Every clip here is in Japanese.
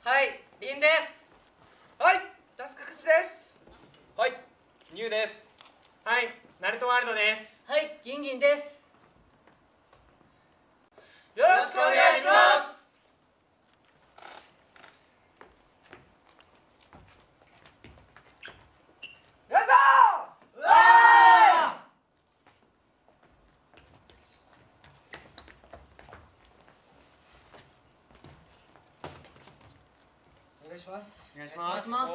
はい、リンです。 はい、タスククスです。 はい、ニューです。 はい、ナルトワールドです。 はい、ギンギンです。 よろしくお願いします。よいしょ。うわー。お願いします。 お願いします。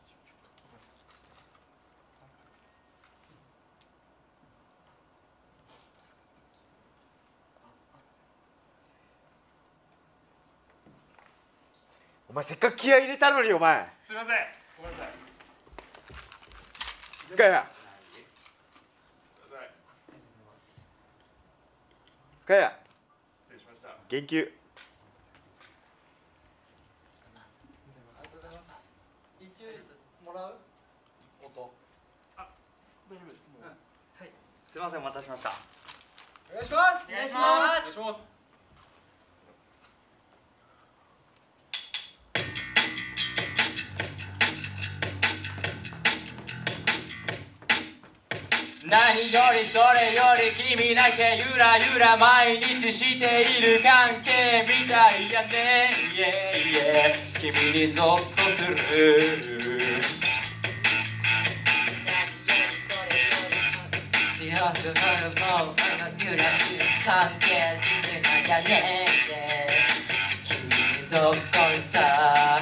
お前せっかく気合い入れたのにお前。 すみません。ごめんなさい。 ガヤ。ガヤ。 失礼しました。 言及。 ありがとうございます。一応もらう？音。 大丈夫です。もう。 はい。 すみません、お待たせしました。 お願いします。 お願いします。 お願いします。何よりそれより君だけゆらゆら毎日している関係みたいやね、君にゾッとする。強く振るもうゆらゆら関係してなきゃね、君にゾッとさ。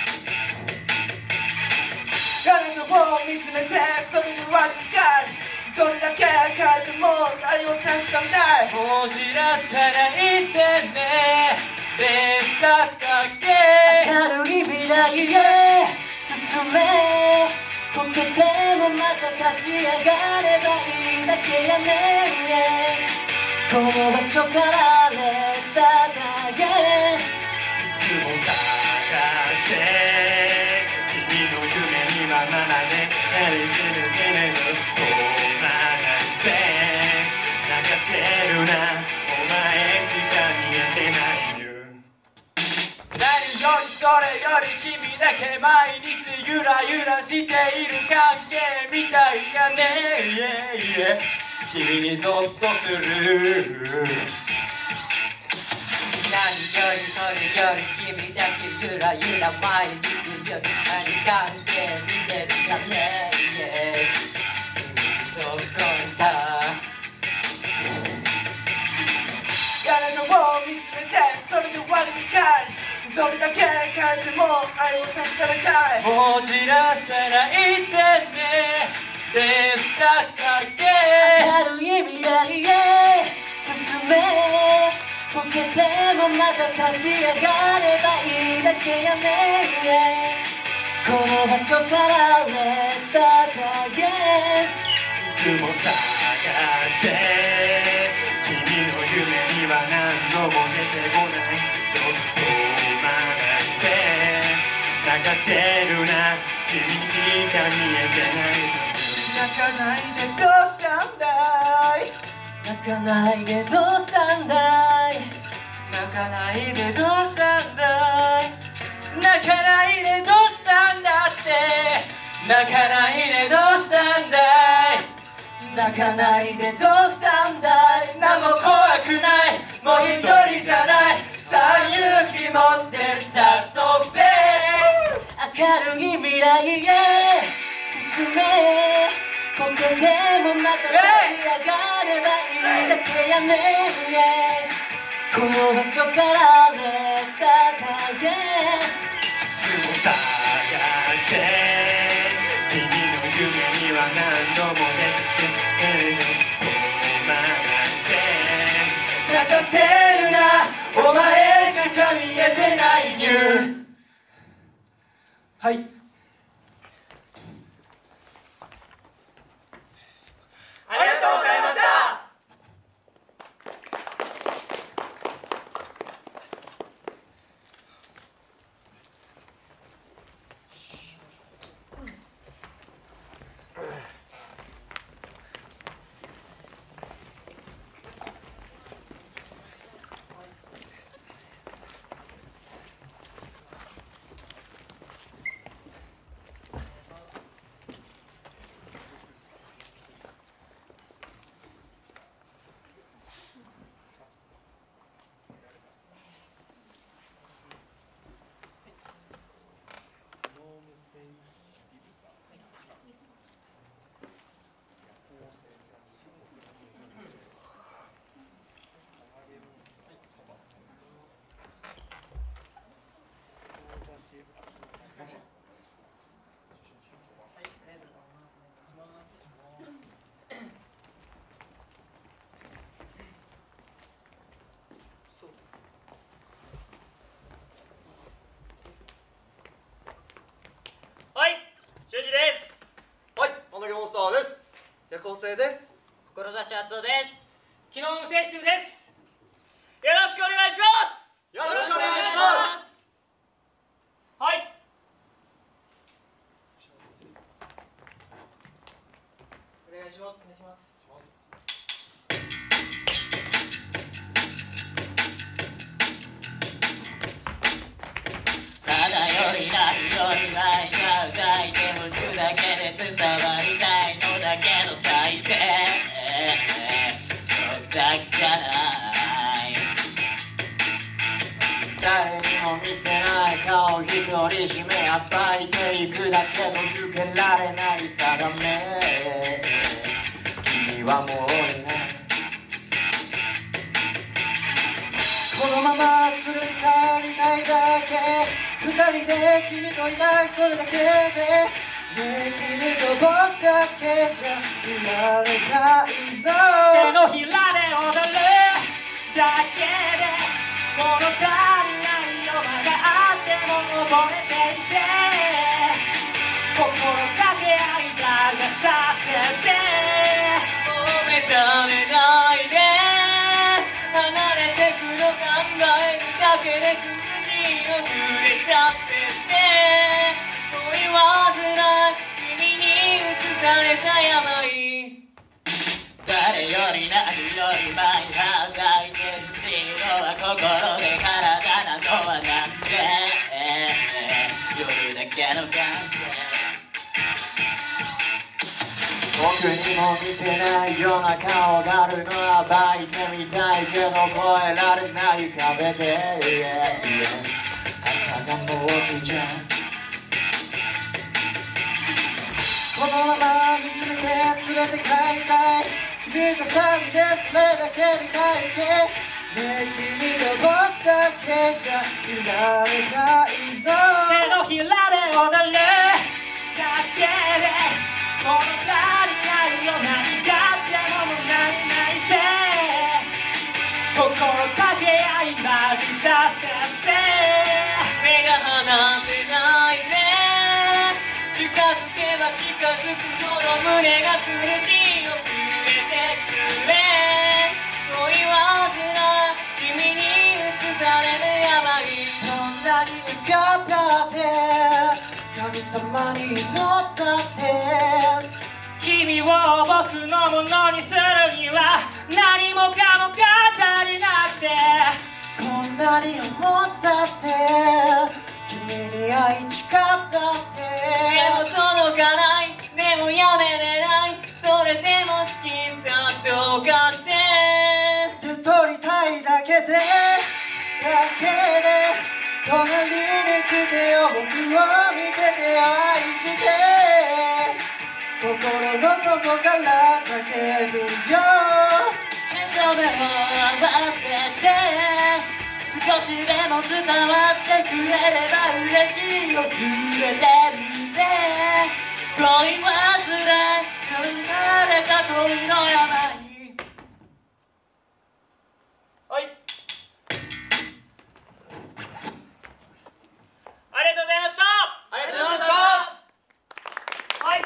彼女を見つめてそれにわずかにどれだけ変えても愛を確かめたい。 もう知らさないでね、レスだったっけ。 明るい未来へ進め、こけてもまた立ち上がればいいだけやね。この場所からレスタートへ。 いつも探して君の夢にはまだね、やり続けるの止まらせ泣かせるな、お前しか見えてないよ。何よりそれより君だけ毎日ゆらゆらしている関係みたいやね、君にゾッとする。 何よりそれより君だけゆらゆら毎日ゆらに関係見てるかね。君のどこにさ、 彼女を見つめてそれでわずかにどれだけ変えても愛を確かめたい。 もう散らさないでね、レスだったっけ。 明るい未来へ進め、こけてもまた立ち上がればいいだけやね。この場所からレスタートへ。 いつも探して君の夢には何度も出てこない。止まらせ泣かせるな、君しか見えてない。 泣かないでどうしたんだい。 泣かないでどうしたんだい。 泣かないでどうしたんだい。泣かないでどうしたんだって。泣かないでどうしたんだい。 泣かないでどうしたんだい。 何も怖くない、もう一人じゃない。さあ勇気持ってさ飛べ。 明るい未来へ進め、こけてもまた立ち上がればいいだけやね。この場所からレスタートへ。 探して君の夢には何度も出てくる。止まらせ泣かせるな、お前しか見えてないニュー。 はい、ありがとうございました。 川です。夜行性です。 志敦夫です。 昨日無センシティブです。よろしくお願いします。 よろしくお願いします。 はい。お願いします。お願いします。 ただよりないよりないが書いて吹くだけで伝わりたいのだけど最低僕だけじゃない誰にも見せない顔一人占め暴いていくだけど抜けられない定め君はもういないこのまま連れて帰りたいだけ二人で君といたいそれだけでねえ君と僕だけじゃいられないの手のひらで踊るだけで物足りない夜があっても溺れていて心だけ愛がさせてもう目覚めないで離れてくの考えるだけで苦しいの触れさせて恋煩い君に映された病誰より何より前が書いてほしいのは心で体なのはなんで夜だけの関係僕にも見せないような顔があるのは暴いてみたいけど越えられない壁で、朝がもう来ちゃうこのまま見つめて連れて帰りたい君と二人でそれだけで帰りてねえ君と僕だけじゃいられないの手のひらで踊るだけで物足りないよ何があってももう何々せ心かけ合いまびた先生目が離せないで近づけば近づくほど胸が苦しいよ触れてくれ恋煩い君に映される病どんなに向かったって神様に祈ったって君を僕のものにするには何もかもが足りなくてこんなに思ったって君に会い誓ったってでも届かないでもやめれないそれでも好きさどうかして手取りたいだけで隣に来てよ僕を見ててよ愛して心の底から叫ぶよ目覚めを合わせて少しでも伝わってくれれば嬉しいよ触れてみて恋煩い生まれた恋の病はいありがとうございましたありがとうございました。 はい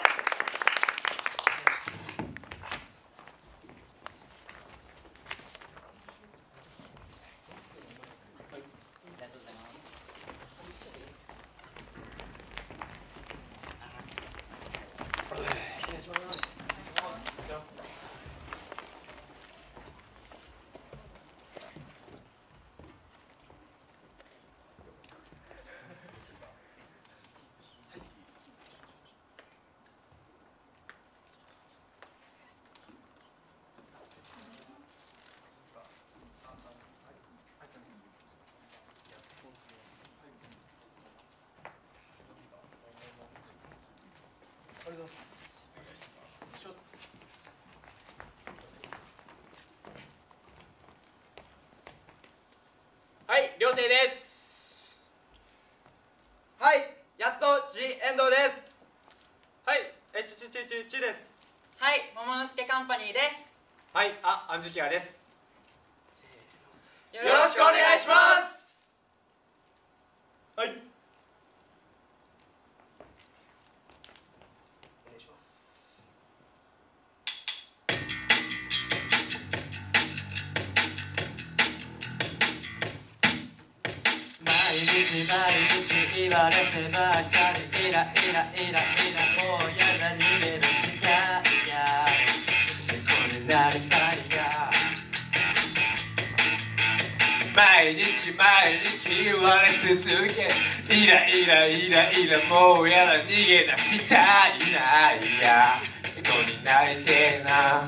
はい、りょうせいです。 はい、やっとジエンドです。 はい、ちです。 はい、桃之助カンパニーです。 はい、アンジュキアです。 よよろしくお願いします。 はい。 お願いします。 日毎日言われてばかりイライライライラもうやだ逃げ出したいや猫になりたいや毎日毎日言われ続けイライライライラもうやだ逃げ出したいないや猫になりてえな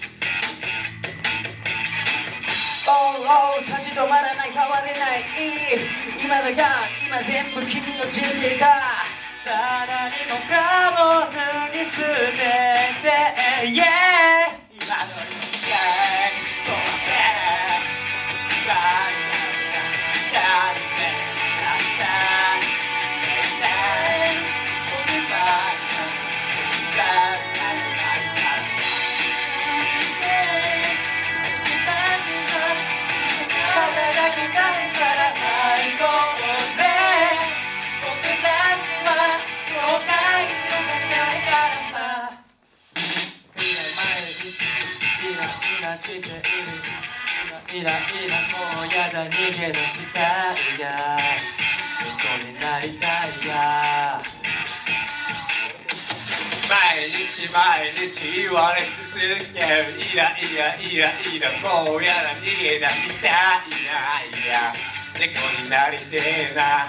Oh oh 立ち止まらない変われない今だが今全部君の人生ださらにもかも脱ぎ捨てて Yeah 今の人間飛ばせイライラもうやだ逃げ出したいや猫になりたいや毎日毎日言われ続けるイライライライラもうやだ逃げ出したいや猫になりてえな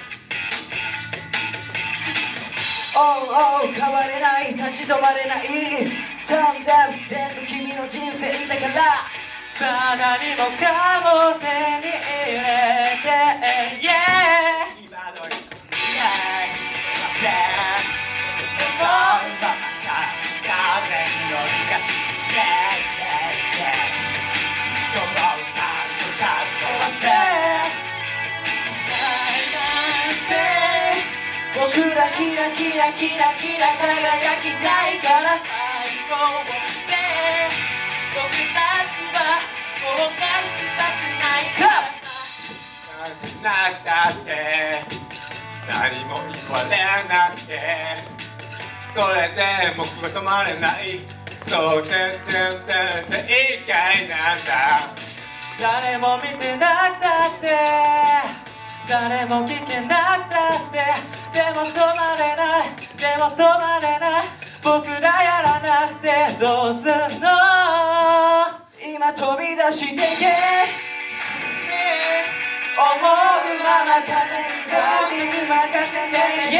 Oh oh 変われない立ち止まれないSomeday 全部君の人生だからさあ何もかも手に入れて Yeah 今の人間風思うまま風に乗りかけ Yeah どう感情か飛ばせ僕らキラキラキラキラ輝きたいから最高僕たちは後悔したくないからなくたって何も言われなくてそれで僕は止まれないそうて一回なんだ誰も見てなくたって誰も聞けなくたってでも止まれないでも止まれない僕らやらなくてどうすんの今飛び出してけ思うまま風に任せて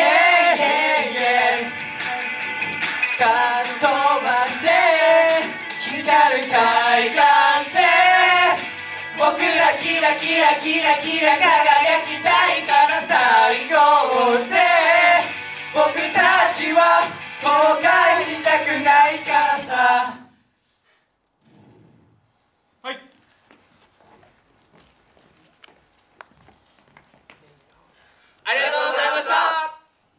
Yeah かっ飛ばせ光る海岸線僕らキラキラキラキラ輝きたいから最高ぜ僕たちは後悔したくないからさはいありがとうございました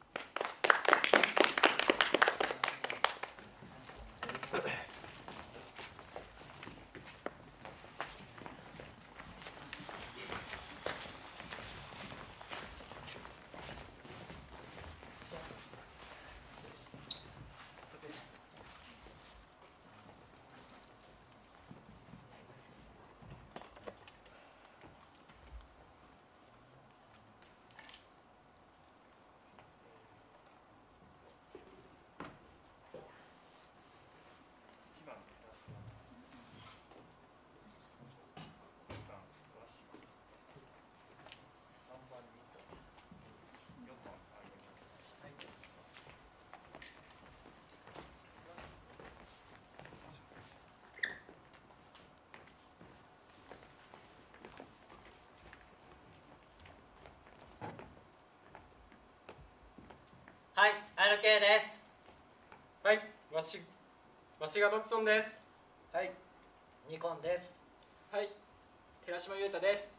はい、LK ですはいわしがドクソンですはいニコンですはい寺島優太です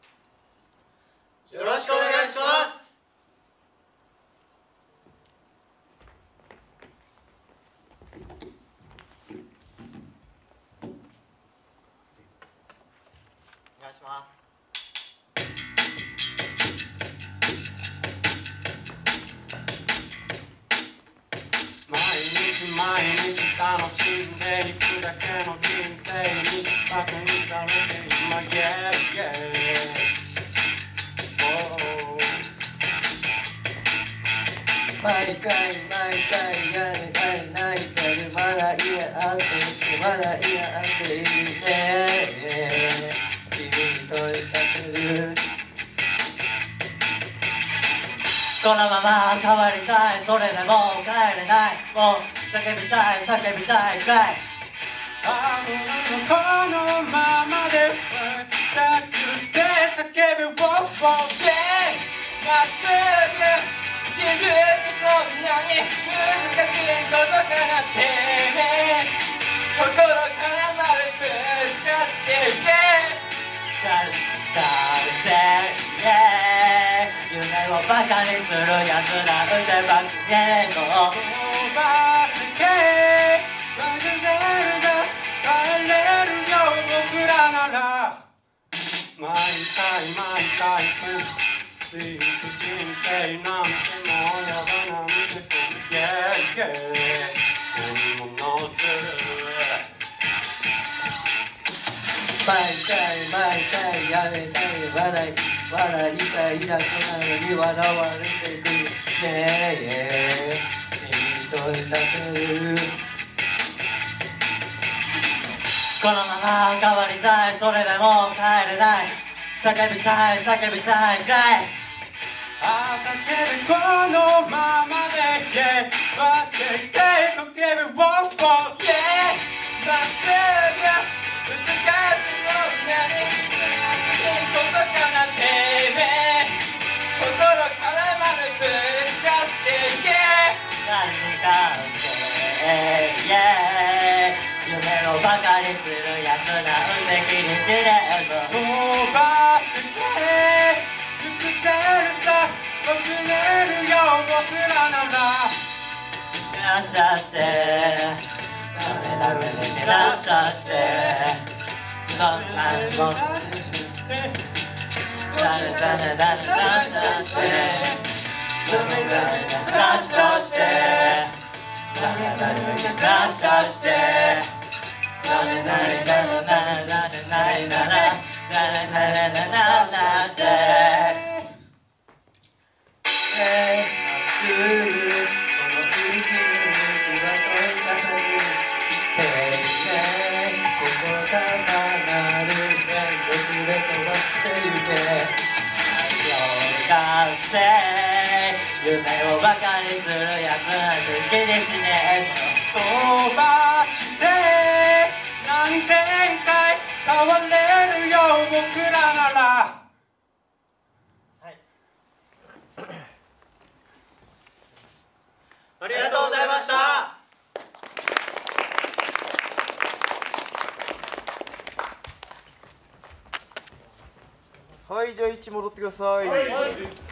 よろしくお願いしますお願いします毎日楽しんでいくだけの人生に馬鹿にされて今 Yeah Yeah Oh 毎回泣いてる笑い合って笑い合っているね君に問いかけるこのまま変わりたいそれでも帰れないもう叫びたいくらいこのままで叫ぶまっすぐ自分ってそんなに難しいことかなってね心からまでぶつかっていけ夢をバカにするやつなんてばっけど飛ばして帰れるよ僕らなら毎回人生なんてもうやだなんてすげえ何ものする毎回やめたい笑いたいだけなのに笑われてくるね君といたせるこのまま変わりたいそれでも帰れない叫びたいくらい叫ぶこのままで Yeah 待っていて叫ぶ Wow Wow Yeah まっすぐぶつかってそんなに難しいことかなてめえ心からまでぶつかっていけ何かって夢をバカにするやつなんて気にしねえぞ飛ばして尽くせるさ僕れるよ僕らなら出してダメで出してそんなもん出してそれだけで出してそれだけで出してそれなりならならならならならならしてまっすぐこの生きる道は問い重ねる丁寧ここ重なる全力で飛ばしてゆけ完成夢をバカにするやつなんて気にしねえぞ飛ばして何千回変われるよ僕らならありがとうございました。 はい、じゃあ位置戻ってください。